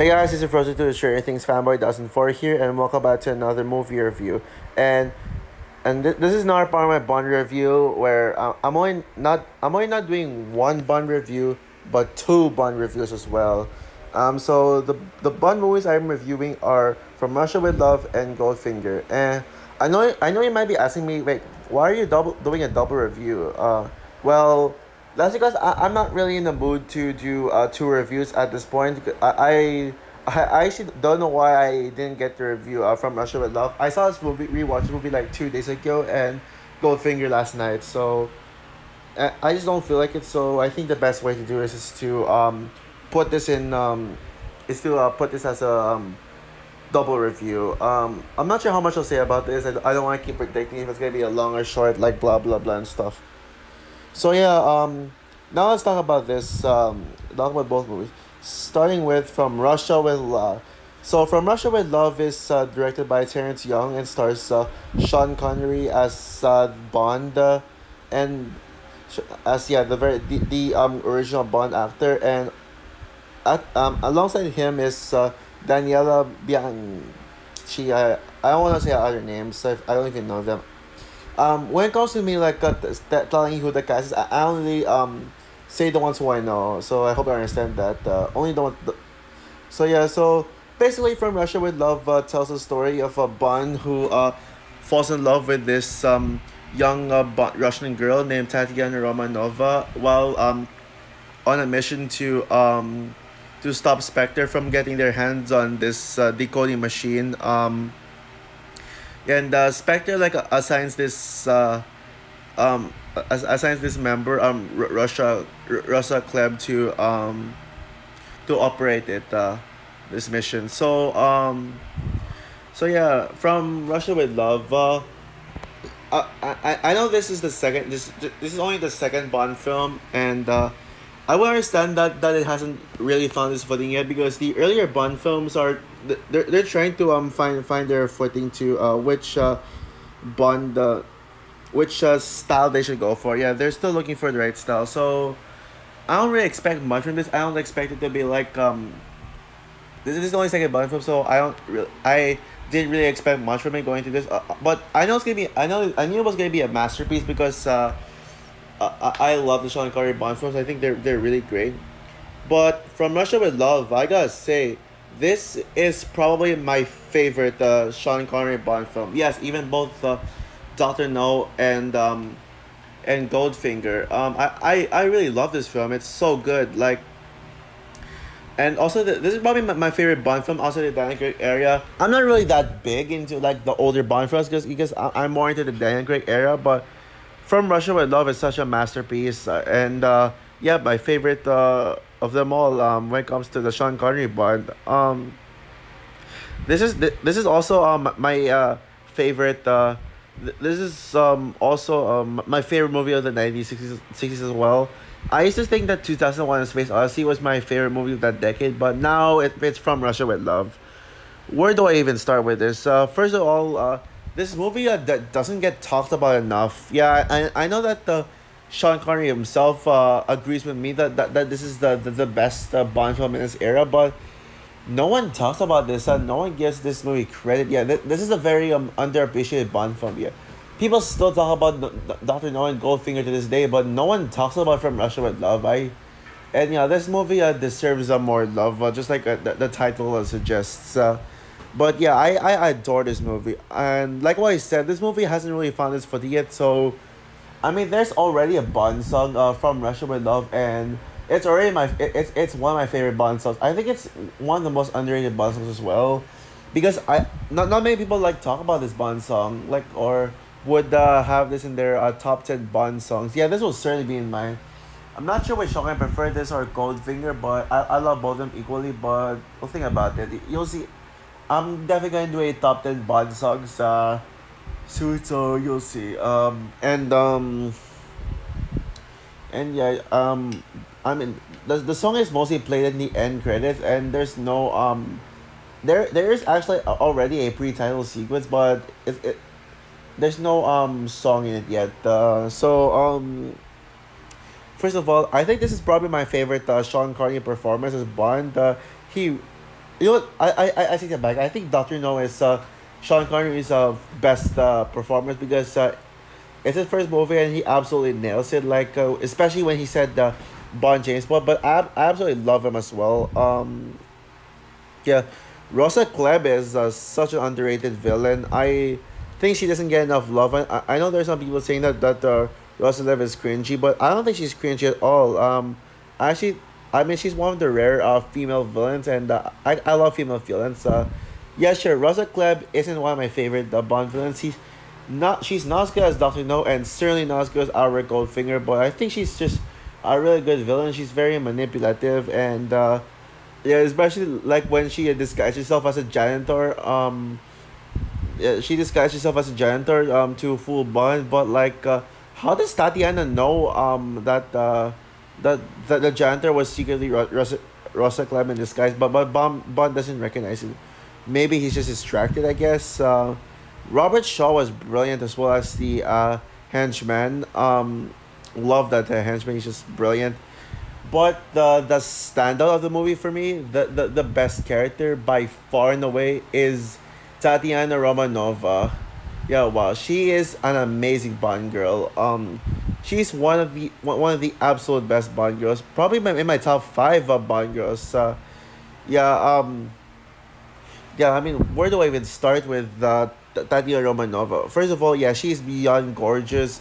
Hey guys, this is Frozen to the Stranger Things Fanboy 2004 here, and welcome back to another movie review. This is not part of my Bond review where I'm only not doing one Bond review, but two Bond reviews as well. So the Bond movies I'm reviewing are From Russia with Love and Goldfinger. And I know you might be asking me, wait, why are you doing a double review? Well, that's because I'm not really in the mood to do two reviews at this point. I actually don't know why I didn't get the review From Russia with Love. I saw this movie, rewatched the movie like 2 days ago, and Goldfinger last night. So I just don't feel like it. So I think the best way to do this is to put this in put this as a double review. I'm not sure how much I'll say about this. I don't want to keep predicting if it's gonna be a long or short, like blah blah blah and stuff. So yeah, now let's talk about this. Talk about both movies. Starting with From Russia with Love. So From Russia with Love is directed by Terrence Young and stars Sean Connery as Bond, and as the original Bond actor, and alongside him is Daniela Bianchi. I don't want to say other names. So I don't even know them. When it comes to me, like telling you who the cast is, I only say the ones who I know. So I hope I understand that. Only the one. So yeah. So basically, From Russia with Love tells the story of a Bond who falls in love with this young Russian girl named Tatiana Romanova while on a mission to stop Spectre from getting their hands on this decoding machine. And Spectre like assigns this assigns this member Russia Kleb to operate it this mission. So yeah, From Russia with Love. I know this is the second. This is only the second Bond film, and I will understand that it hasn't really found its footing yet, because the earlier Bond films are they're trying to find their footing to which Bond which style they should go for. Yeah, they're still looking for the right style. So I don't really expect much from this. I don't expect it to be like this is the only second Bond film, so I didn't really expect much from it going to this. But I know it's gonna be I knew it was gonna be a masterpiece because I love the Sean Connery Bond films. I think they're really great. But From Russia with Love, I gotta say, this is probably my favorite Sean Connery Bond film. Yes, even both Doctor No and Goldfinger. I really love this film. It's so good. Like, and also this is probably my favorite Bond film outside the Daniel Craig era. I'm not really that big into like the older Bond films because I'm more into the Daniel Craig era, but From Russia with Love is such a masterpiece, and yeah, my favorite of them all when it comes to the Sean Connery Bond. This is also my favorite. This is also my favorite movie of the 1960s as well. I used to think that 2001: A Space Odyssey was my favorite movie of that decade, but now it's From Russia with Love. Where do I even start with this? First of all, this movie that doesn't get talked about enough. Yeah, I know that Sean Connery himself agrees with me that this is the best Bond film in this era, but no one talks about this. No one gives this movie credit. Yeah, this is a very underappreciated Bond film. Yeah, people still talk about Doctor No and Goldfinger to this day, but no one talks about From Russia with Love. And yeah, this movie deserves more love, just like the title suggests. But yeah, I adore this movie, and like what I said, this movie hasn't really found its footing yet. So, I mean, there's already a Bond song From Russia with Love, and it's already it's one of my favorite Bond songs. I think it's one of the most underrated Bond songs as well, because not many people like talk about this Bond song, like, or would have this in their top 10 Bond songs. Yeah, this will certainly be in mine. I'm not sure which song I prefer, this or Goldfinger, but I love both of them equally. But we'll think about it. You'll see. I'm definitely gonna do a top 10 Bond songs soon, so you'll see. And yeah, I mean, the song is mostly played in the end credits, and there's no there is actually already a pre-title sequence, but there's no song in it yet. First of all, I think this is probably my favorite Sean Connery performance as Bond. He You know what? I take that back. I think Doctor No is Sean Connery's best performance because it's his first movie and he absolutely nails it. Like especially when he said Bond James Bond, but I absolutely love him as well. Yeah, Rosa Klebb is such an underrated villain. I think she doesn't get enough love. And I know there's some people saying that Rosa Klebb is cringy, but I don't think she's cringy at all. Actually, I mean she's one of the rare female villains, and I love female villains. Yeah, sure. Rosa Klebb isn't one of my favorite Bond villains. She's not as good as Doctor No, and certainly not as good as our Goldfinger. But I think she's just a really good villain. She's very manipulative and. Yeah, especially like when she disguised herself as a janitor. Yeah, she disguised herself as a janitor to fool Bond. But like, how does Tatiana know that the janitor was secretly Rosa Clem in disguise? But Bond doesn't recognize it. Maybe he's just distracted. I guess. Robert Shaw was brilliant as well as the henchman. Love that henchman. He's just brilliant. But the standout of the movie for me, the best character by far and away is Tatiana Romanova. Yeah, wow, she is an amazing Bond girl. She's one of the absolute best Bond girls. Probably in my top five of Bond girls. Yeah. Yeah. I mean, where do I even start with Tatiana Romanova? First of all, yeah, she's beyond gorgeous.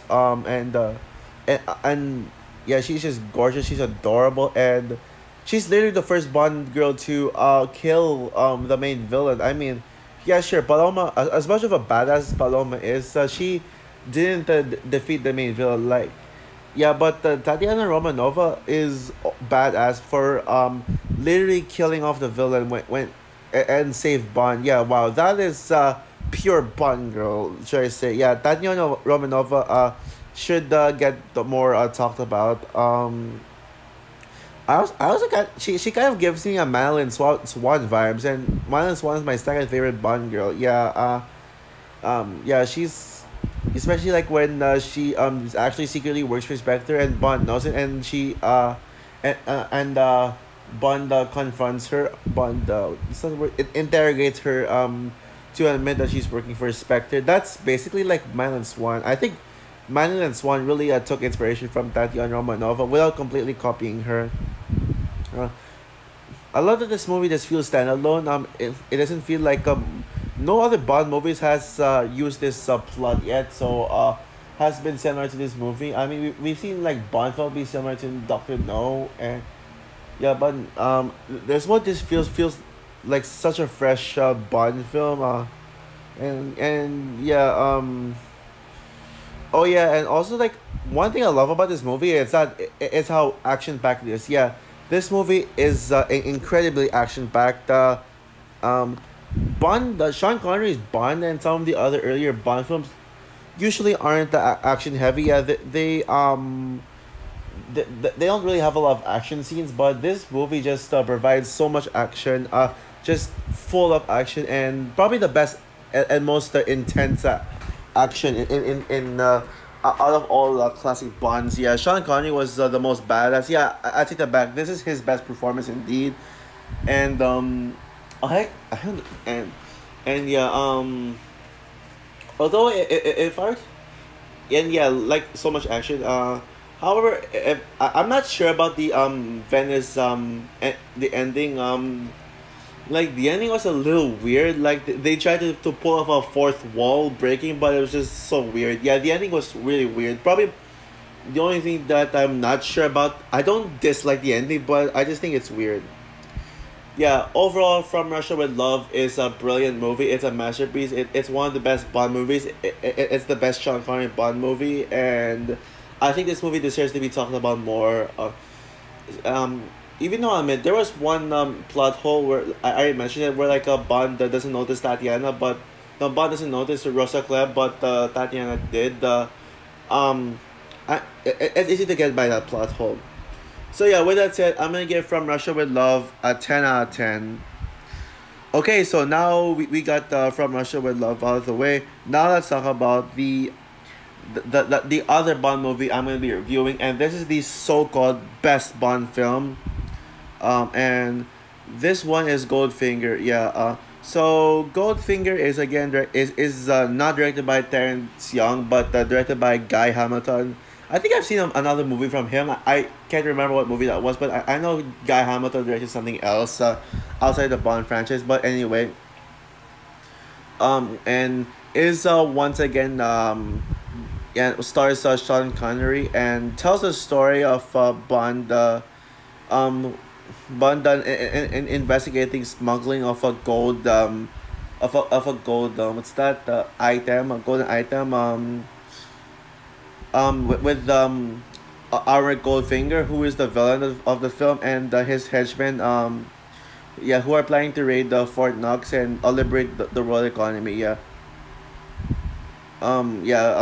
And yeah, she's just gorgeous. She's adorable, and she's literally the first Bond girl to kill the main villain. I mean, yeah, sure, Paloma. As much of a badass Paloma is, she didn't defeat the main villain. Like, yeah, but Tatiana Romanova is badass for literally killing off the villain and save Bond. Yeah, wow, that is pure Bond girl. Should I say? Yeah, Tatiana Romanova should get more talked about. I also got she kind of gives me a Madeline Swan vibes, and Madeline Swan is my second favorite Bond girl. Yeah, yeah, she's especially like when she actually secretly works for Spectre and Bond knows it, and she and Bond confronts her. Bond it's not the word, it interrogates her to admit that she's working for Spectre. That's basically like Madeline Swan. I think Madeline Swan really took inspiration from Tatiana Romanova without completely copying her. Uh, I love that this movie just feels standalone. It doesn't feel like no other Bond movies has used this plot yet. So has been similar to this movie. I mean, we've seen like Bond film be similar to Doctor No, and yeah, but this one just feels like such a fresh Bond film. And yeah. Oh yeah, and also like one thing I love about this movie is that it's how action packed it is. Yeah, this movie is incredibly action packed. Um, Bond, Sean Connery's Bond, and some of the other earlier Bond films usually aren't action heavy. Yeah, they don't really have a lot of action scenes, but this movie just provides so much action. Just full of action and probably the best and most intense action in out of all classic Bonds. Yeah, Sean Connery was the most badass. Yeah, I take that back. This is his best performance indeed, and I don't and yeah although if I and yeah like so much action. However, if, I'm not sure about the Venice the ending like the ending was a little weird. Like they tried to pull off a fourth wall breaking, but it was just so weird. Yeah, the ending was really weird. Probably the only thing that I'm not sure about. I don't dislike the ending, but I just think it's weird. Yeah, overall, From Russia with Love is a brilliant movie. It's a masterpiece. It's one of the best Bond movies. It's the best Sean Connery Bond movie, and I think this movie deserves to be talked about more. Um, Even though I admit there was one plot hole where I already mentioned it, where like a Bond that doesn't notice Tatiana, but the Bond doesn't notice Rosa Klebb, but Tatiana did. Um, it's easy to get by that plot hole. So yeah, with that said, I'm gonna give From Russia with Love a 10 out of 10. Okay, so now we got From Russia with Love out of the way. Now let's talk about the other Bond movie I'm gonna be reviewing, and this is the so-called best Bond film. And This one is Goldfinger. Yeah. So Goldfinger is again is not directed by Terrence Young, but directed by Guy Hamilton. I think I've seen another movie from him. I can't remember what movie that was, but I know Guy Hamilton directed something else outside the Bond franchise. But anyway, and is once again yeah, stars Sean Connery and tells the story of Bond. Um, Bond done in investigating smuggling of a gold of a gold what's that item, a golden item, with our Goldfinger, who is the villain of the film, and his henchmen, yeah, who are planning to raid the Fort Knox and liberate the world economy. Yeah. Yeah.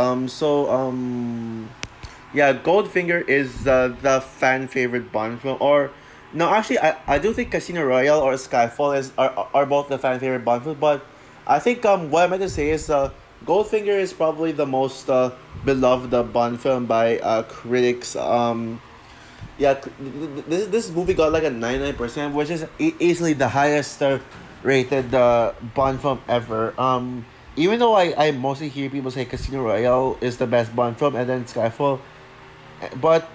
Yeah, Goldfinger is the fan favorite Bond film. Or no, actually, I do think Casino Royale or Skyfall are both the fan favorite Bond film. But I think what I meant to say is Goldfinger is probably the most beloved Bond film by critics. Yeah, this movie got like a 99%, which is easily the highest rated Bond film ever. Even though I mostly hear people say Casino Royale is the best Bond film and then Skyfall, but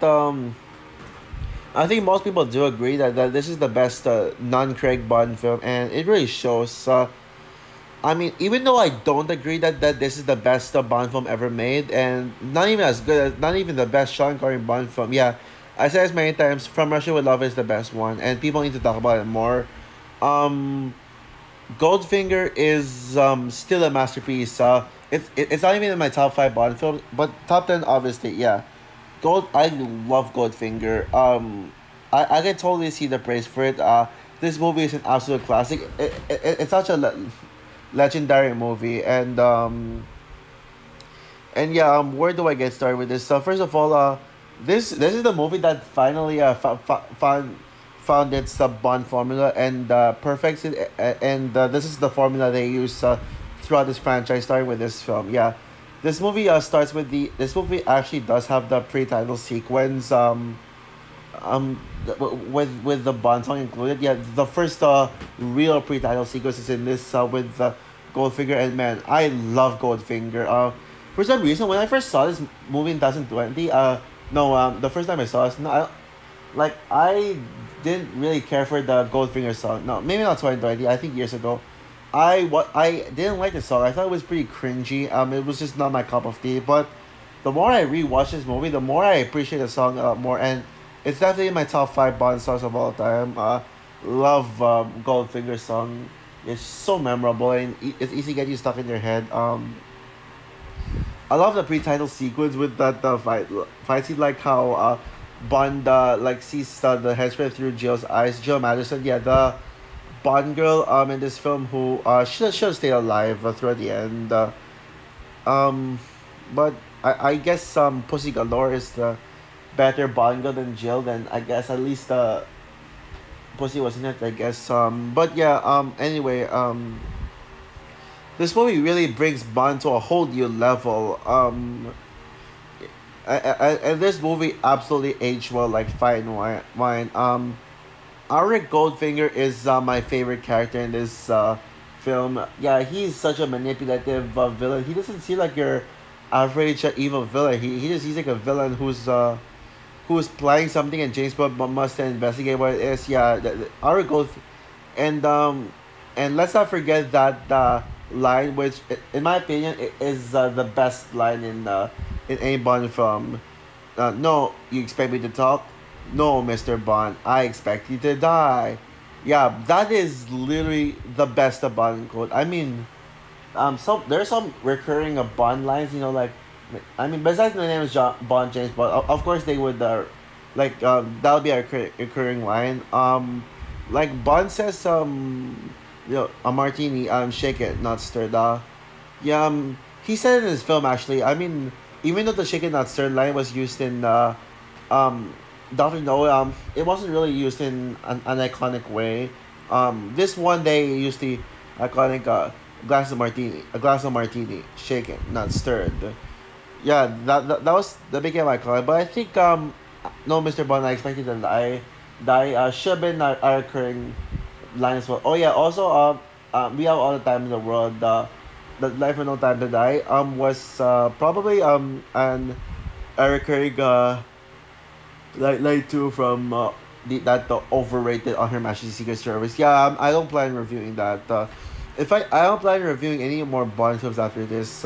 I think most people do agree that this is the best non-Craig Bond film, and it really shows. I mean, even though I don't agree that this is the best Bond film ever made, and not even as good as, not even the best Sean Connery Bond film. Yeah, I said this many times. From Russia with Love is the best one, and people need to talk about it more. Um, Goldfinger is still a masterpiece. It's not even in my top five Bond films, but top 10 obviously. Yeah, I love Goldfinger. I can totally see the praise for it. This movie is an absolute classic. It's such a legendary movie, and yeah, where do I get started with this? So first of all, this is the movie that finally found its Bond formula and perfects it, and this is the formula they use throughout this franchise, starting with this film. Yeah, this movie starts with the this movie actually does have the pre-title sequence. With the Bond song included. Yeah, the first real pre-title sequence is in this with Goldfinger, and man, I love Goldfinger. For some reason, when I first saw this movie in 2020, no, the first time I saw it, no, I didn't really care for the Goldfinger song. No, maybe not 2020. I think years ago. I didn't like the song. I thought it was pretty cringy. It was just not my cup of tea. But the more I rewatch this movie, the more I appreciate the song a lot more, and it's definitely in my top five Bond songs of all time. Love Goldfinger song. It's so memorable and it's easy to get you stuck in your head. I love the pre-title sequence with that fight scene, like how Bond like sees the henchman through Jill's eyes. Jill Madison, yeah, the Bond girl in this film who should have stayed alive throughout the end. Um, but I guess Pussy Galore is the better Bond girl than Jill. Then I guess at least Pussy was in it. I guess but yeah anyway this movie really brings Bond to a whole new level. And this movie absolutely aged well like fine wine. Auric Goldfinger is my favorite character in this film. Yeah, he's such a manipulative villain. He doesn't seem like your average evil villain. He's like a villain who's planning something, and James Bond must investigate what it is. Yeah, Auric Gold, and and let's not forget that line, which in my opinion is the best line in any Bond film. No, you expect me to talk? No, Mr. Bond, I expect you to die. Yeah, that is literally the best of Bond quote. I mean, so there's some recurring Bond lines, I mean, besides my name is Bond James Bond, of course they would, that'll be a recurring line. Like Bond says, a martini, shake it, not stirred. Yeah, he said in his film actually. I mean, even though the shake it, not stirred line was used in, um, Doctor No, it wasn't really used in an iconic way. This one they used the iconic a glass of martini, shaken, not stirred. Yeah, that was the big icon. But I think no, Mr. Bond, I expected that I should have been a recurring line as well. Oh yeah, also we have all the time in the world. The Life with No Time to Die was probably an Eric Craig like two from the overrated on Her Majesty's Secret Service. Yeah, I don't plan reviewing that. If I don't plan reviewing any more Bond films after this.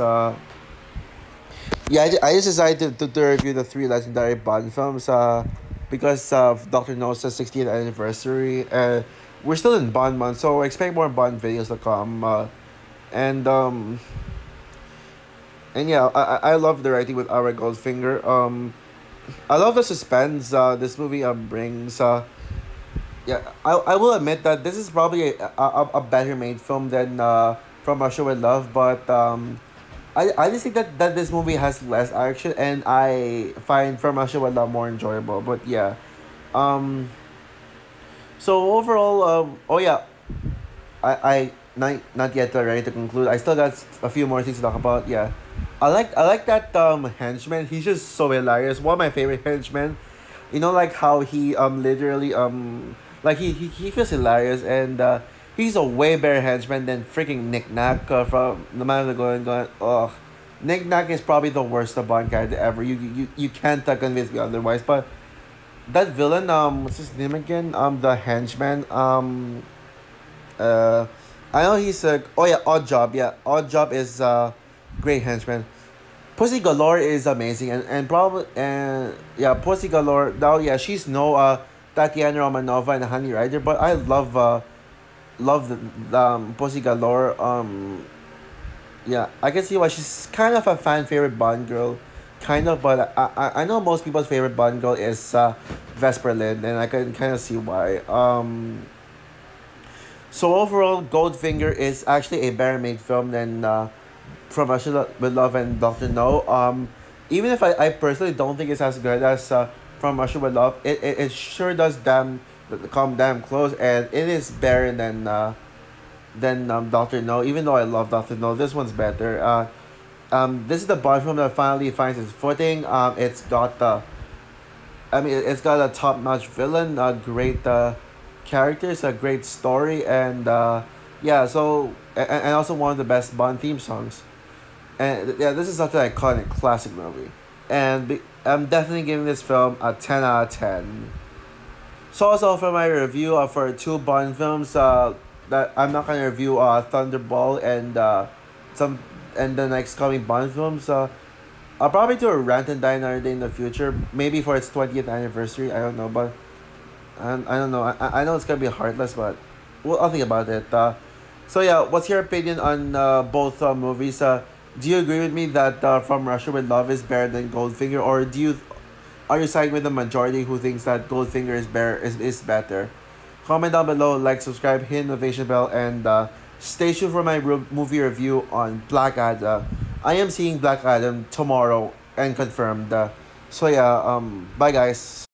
Yeah, I just decided to review the three legendary Bond films. Because of Doctor No's 60th anniversary. We're still in Bond month, so expect more Bond videos to come. And and yeah, I love the writing with our Goldfinger. I love the suspense this movie brings. Yeah, I will admit that this is probably a better made film than From Russia with Love, but I just think that this movie has less action, and I find From Russia with Love more enjoyable. But yeah, um, so overall, oh yeah, I not yet ready to conclude. I still got a few more things to talk about. Yeah, I like that henchman. He's just so hilarious. One of my favorite henchmen. You know, like how he literally like he feels hilarious, and he's a way better henchman than freaking Nick Nack from The Man of the Golden Gun. Ugh, Nick Nack is probably the worst Bond character ever. You can't convince me otherwise. But that villain, what's his name again? The henchman. Uh, I know he's a. Oh yeah, Odd Job. Yeah, Odd Job is great henchman. Pussy Galore is amazing, and probably and yeah, Pussy Galore. Now yeah, she's no Tatiana Romanova and Honey Rider, but I love the Pussy Galore. Yeah, I can see why she's kind of a fan favorite Bond girl, kind of. But I know most people's favorite Bond girl is Vesper Lynd, and I can kind of see why. So overall, Goldfinger is actually a better made film than From Russia with Love and Doctor No. Even if I personally don't think it's as good as From Russia with Love, it sure does come damn close, and it is better than Doctor No. Even though I love Doctor No, this one's better. This is the Bond film that finally finds its footing. It's got the I mean, it's got a top notch villain, a great characters, a great story, and yeah, so and also one of the best Bond theme songs. And yeah, this is such an iconic classic movie, and I'm definitely giving this film a 10 out of 10. So also for my review for two Bond films, that I'm not gonna review Thunderball and some and the next coming Bond films. I'll probably do a rant and die another day in the future, maybe for its 20th anniversary. I don't know, but I don't know. I know it's gonna be heartless, but well, I'll think about it. So yeah, what's your opinion on both movies? Do you agree with me that From Russia with Love is better than Goldfinger, or are you siding with the majority who thinks that Goldfinger is better? Comment down below, like, subscribe, hit notification bell, and stay tuned for my movie review on Black Adam. I am seeing Black Adam tomorrow and confirmed. So yeah, bye guys.